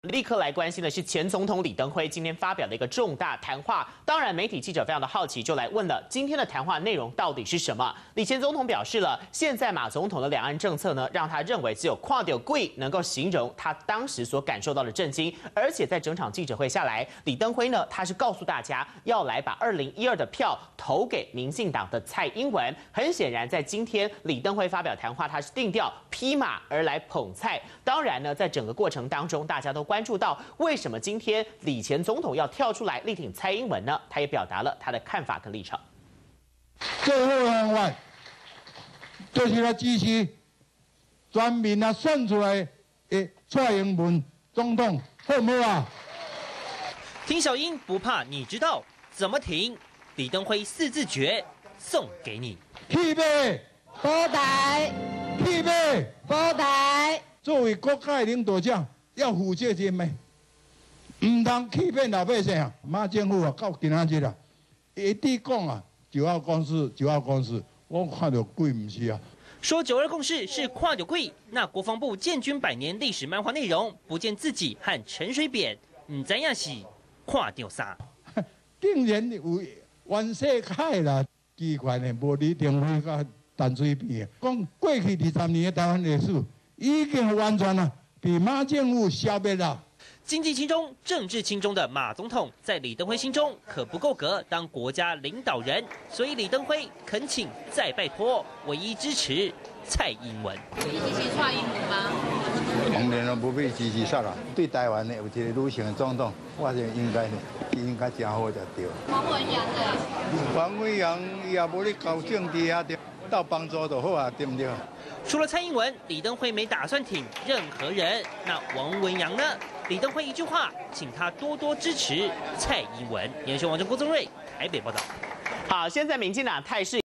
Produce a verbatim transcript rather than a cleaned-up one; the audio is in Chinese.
立刻来关心的是前总统李登辉今天发表的一个重大谈话。当然，媒体记者非常的好奇，就来问了今天的谈话内容到底是什么？李前总统表示了，现在马总统的两岸政策呢，让他认为只有跨掉贵能够形容他当时所感受到的震惊。而且在整场记者会下来，李登辉呢，他是告诉大家要来把二零一二的票投给民进党的蔡英文。很显然，在今天李登辉发表谈话，他是定调披马而来捧蔡。当然呢，在整个过程当中，大家都关注到为什么今天李前总统要跳出来力挺蔡英文呢？他也表达了他的看法跟立场。 最后方法就是来支持全民啊选出来的蔡英文总统，好不好啊？ 挺小英不怕你知道怎么挺，李登辉四字诀送给你： 去马保台，去马保台。作为国家的领导者，要负责任的，唔通欺骗老百姓啊！马政府啊，到今仔日啊，一直讲啊，九二共识，九二共识，我看到鬼唔是啊。 说九二共识是跨有贵，那国防部建军百年历史漫画内容，不见自己和陈水扁，唔知影是跨掉啥？ 竟然有袁世凯啦，奇怪呢，无李登辉甲陈水扁讲过去二十年的台湾历史。已经完全了被马政府消灭了。 经济轻中、政治轻中的马总统，在李登辉心中可不够格当国家领导人，所以李登辉恳请再拜托，唯一支持蔡英文。 支持蔡英文吗？ 当然了，不必支持啥啦。对台湾呢有一个女性的总统，我是应该呢，应该真好就对。 王文洋呢？ 王文洋也无咧搞政治啊，对，到帮助就好啊，对不对？ 除了蔡英文，李登辉没打算挺任何人。那王文洋呢？李登辉一句话，请他多多支持蔡英文。延续王政郭宗瑞台北报道。 好，现在民进党态势。